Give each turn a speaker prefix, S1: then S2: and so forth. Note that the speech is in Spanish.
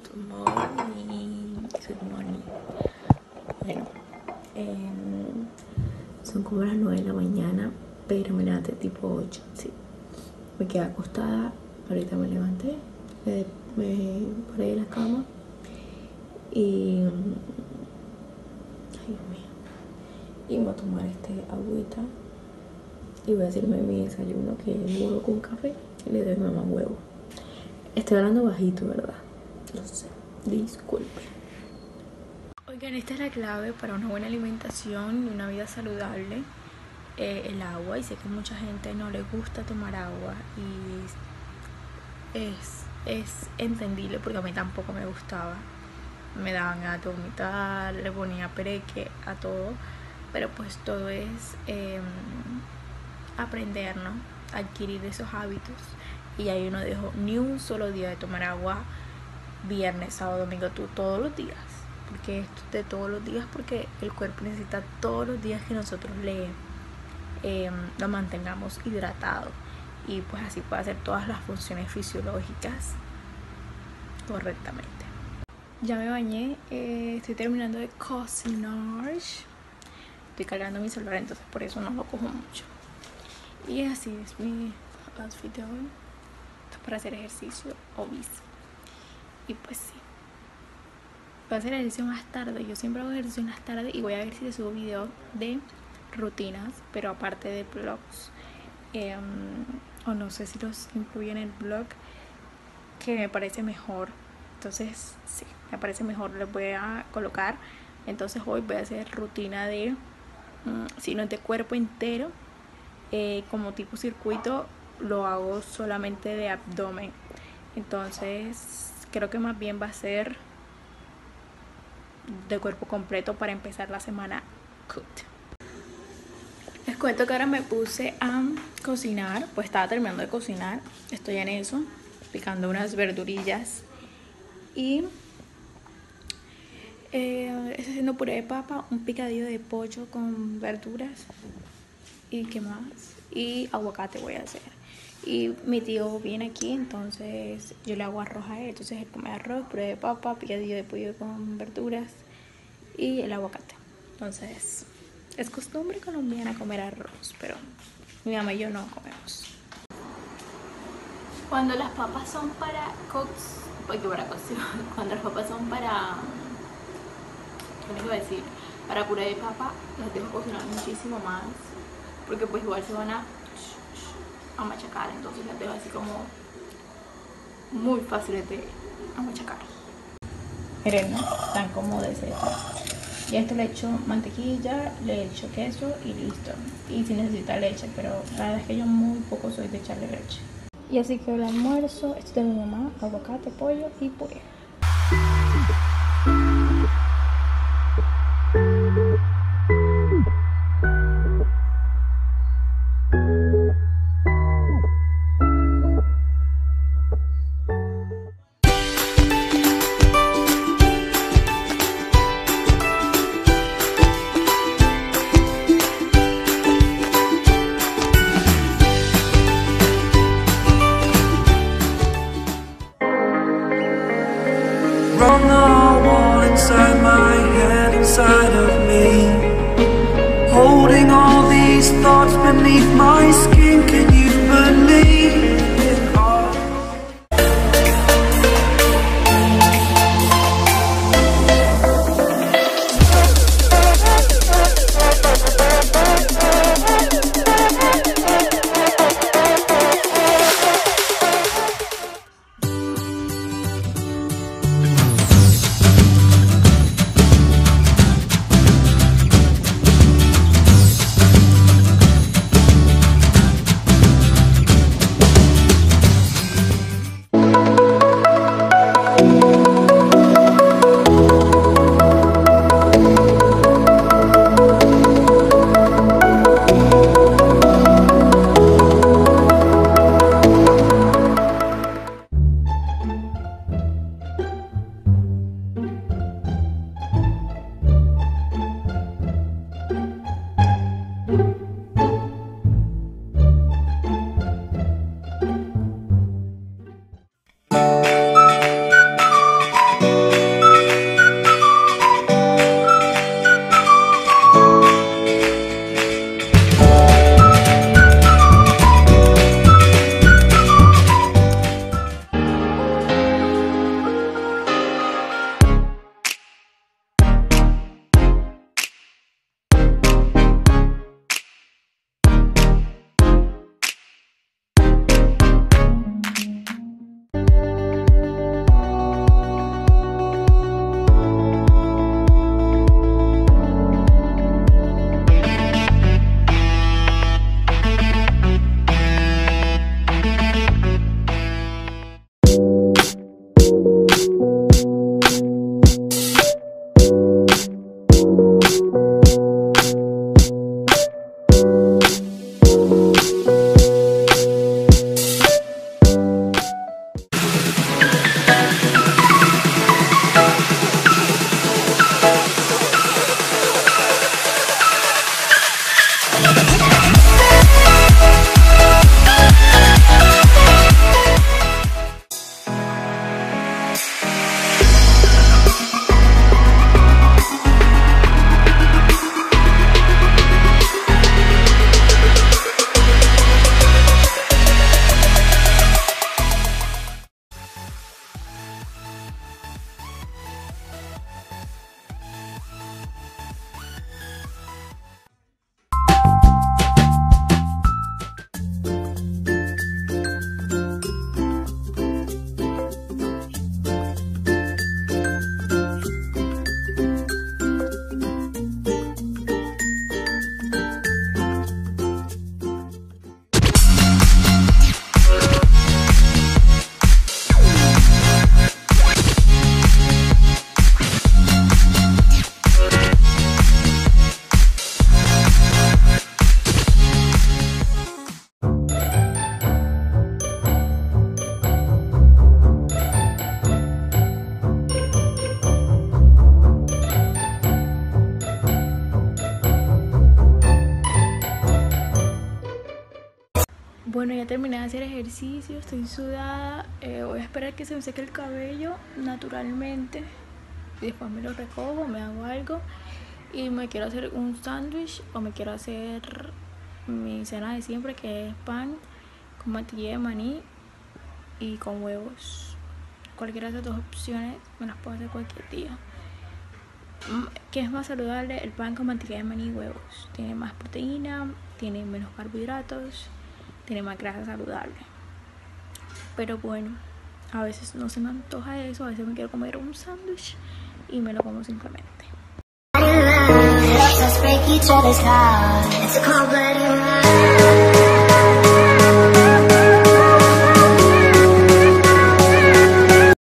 S1: Good morning. Good morning. Bueno, son como las 9 de la mañana, pero me levanté tipo 8. Sí, me quedé acostada. Ahorita me levanté, me paré de la cama y ay, Dios mío, y voy a tomar agüita y voy a hacerme mi desayuno, que es huevo con café, y le doy a mamá huevo. Estoy hablando bajito, ¿verdad? Lo sé, disculpe. Oigan, esta es la clave para una buena alimentación y una vida saludable. El agua, y sé que a mucha gente no le gusta tomar agua y es entendible, porque a mí tampoco me gustaba. Me daban ganas de vomitar, le ponía pereque a todo, pero pues todo es aprender, ¿no? Adquirir esos hábitos. Y ahí no dejo ni un solo día de tomar agua, viernes, sábado, domingo, todos los días. Porque esto es de todos los días, porque el cuerpo necesita todos los días que nosotros lo mantengamos hidratado. Y pues así puede hacer todas las funciones fisiológicas correctamente. Ya me bañé, estoy terminando de cocinar. Estoy cargando mi celular, entonces por eso no lo cojo mucho. Y así es mi outfit de hoy. Esto es para hacer ejercicio o bici. Y pues sí, voy a hacer ejercicio más tarde. Yo siempre hago ejercicio en las tardes y voy a ver si les subo videos de rutinas, pero aparte de vlogs. O no sé si los incluyen en el vlog, que me parece mejor. Entonces sí, me parece mejor, les voy a colocar. Entonces hoy voy a hacer rutina de, si no es de cuerpo entero, como tipo circuito, lo hago solamente de abdomen. Entonces creo que más bien va a ser de cuerpo completo para empezar la semana good. Les cuento que ahora me puse a cocinar, pues estaba terminando de cocinar, estoy en eso, picando unas verdurillas y estoy haciendo puré de papa, un picadillo de pollo con verduras y qué más, y aguacate voy a hacer. Y mi tío viene aquí, entonces yo le hago arroz a él, entonces él come arroz, puré de papa, picadillo de pollo con verduras y el aguacate. Entonces es costumbre colombiana comer arroz, pero mi mamá y yo no comemos. Cuando las papas son para cuando las papas son para, ¿qué les iba a decir? Para puré de papa, las dejo cocinar muchísimo más, porque pues igual se van a machacar, entonces las dejo así como muy fáciles de machacar. Miren, ¿no? Están como de seta. Y a esto le echo mantequilla, le echo queso y listo. Y si necesita leche, pero la verdad es que yo muy poco soy de echarle leche. Y así quedó el almuerzo. Esto es de mi mamá: aguacate, pollo y puré.
S2: On the wall inside my head, inside of me, holding all these thoughts beneath my skin. Can you believe in all?
S1: Bueno, ya terminé de hacer ejercicio, estoy sudada. Voy a esperar que se me seque el cabello naturalmente. Y después me lo recojo, me hago algo. Y me quiero hacer un sándwich o me quiero hacer mi cena de siempre, que es pan con mantequilla de maní y con huevos. Cualquiera de esas dos opciones me las puedo hacer cualquier día. ¿Qué es más saludable? El pan con mantequilla de maní y huevos. Tiene más proteína, tiene menos carbohidratos, tiene más grasa saludable. Pero bueno, a veces no se me antoja eso, a veces me quiero comer un sándwich y me lo como simplemente.
S3: Let's break each other's hearts. It's a cold blooded ride.